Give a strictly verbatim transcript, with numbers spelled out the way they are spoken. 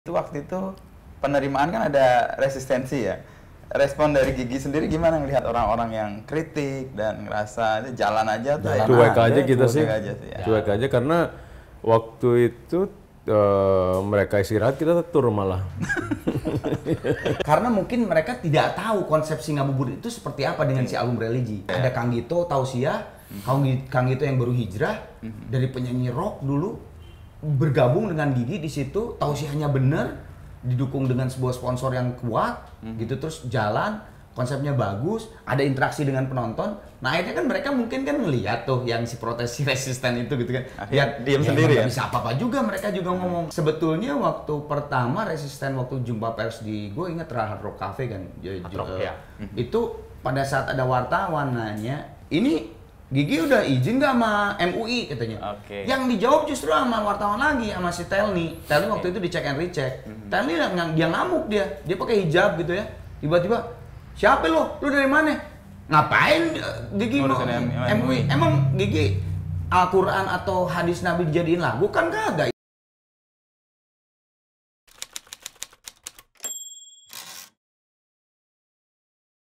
Itu waktu itu penerimaan kan ada resistensi ya. Respon dari Gigi sendiri gimana ngelihat orang-orang yang kritik dan ngerasa ini jalan aja tuh ya? Cuek aja kita cuek sih, aja sih ya. cuek aja karena waktu itu uh, mereka istirahat kita tur malah. Karena mungkin mereka tidak tahu konsep Ngabuburit itu seperti apa dengan si album religi. Ya. Ada Kang Gito, Tausiah, Kang Gi- Kang Gito yang baru hijrah dari penyanyi rock dulu bergabung dengan Gigi di situ. Tausiahnya bener, didukung dengan sebuah sponsor yang kuat, gitu terus jalan, konsepnya bagus, ada interaksi dengan penonton. Nah akhirnya kan mereka mungkin kan ngelihat tuh yang si protes si resisten itu gitu kan. Akhirnya Lihat diem ya, sendiri nggak ya? bisa apa-apa juga mereka juga ngomong. Sebetulnya waktu pertama resisten waktu jumpa pers di, gue inget Hard Rock Cafe kan, J- Hard Rock, eh, ya. itu pada saat ada wartawan nanya, ini Gigi udah izin nggak sama M U I katanya. Oke. Yang dijawab justru sama wartawan lagi, sama si Telni. Telni waktu itu dicek and recheck. Telni yang dia ngamuk dia, dia pakai hijab gitu ya. Tiba-tiba, siapa lo? Lu dari mana? Ngapain eh, Gigi mau Ngurusin M- M U I? Emang Gigi Al-Quran atau hadis Nabi dijadiin lagu kan kagak?